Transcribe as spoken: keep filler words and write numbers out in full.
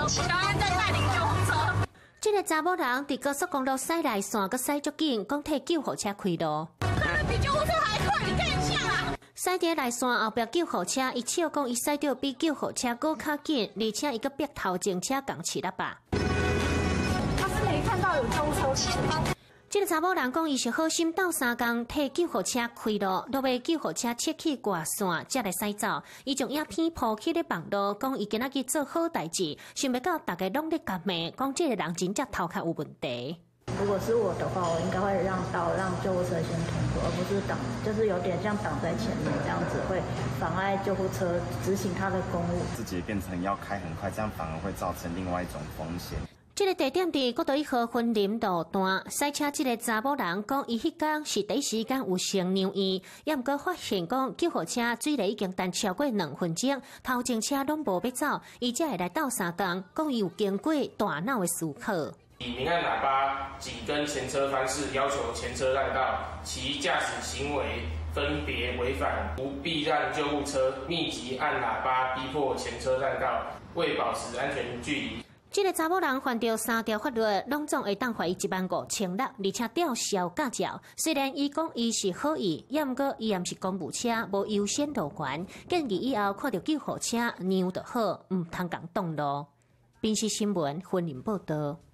小安在带领救护车。 这个查某人伫高速公路驶来线，搁驶足紧，讲替救护车开路。 比救护车还快，你看一下啦。 驶伫来线后壁救护车，伊笑讲伊驶到比救护车搁较紧，而且伊搁逼头前车共起喇叭。 他是没看到有救护车驶。 这个查某人讲，伊是好心斗相共替救护车开路，落尾救护车切去挂线，才来驶走。伊将影片铺起咧网络，讲伊今仔日做好代志，想不到大家拢咧夹骂，讲这个人真正头壳有问题。 如果是我的话，我应该会让道，让救护车先通过，而不是挡，就是有点像挡在前面，这样子会妨碍救护车执行他的公务。 自己变成要开很快，这样反而会造成另外一种风险。 这个地点伫国道一号分林路段，赛车这个查某人讲，伊迄天是第一时间有先留意，也毋过发现讲救护车水力已经等超过两分钟，头前车拢无要走，伊才会来斗相共，讲伊有经过大脑的思考。 以鸣按喇叭紧跟前车方式要求前车让道，其驾驶行为分别违反不避让救护车、密集按喇叭逼迫前车让道、未保持安全距离。 这个查某人犯着三条法律，拢总会当罚伊一万五千六，而且吊销驾照。虽然伊讲伊是好意，也毋过伊也毋是公务车，无优先路权，建议以后看到救护车让就好，毋通共挡路。宾夕新闻分林报道。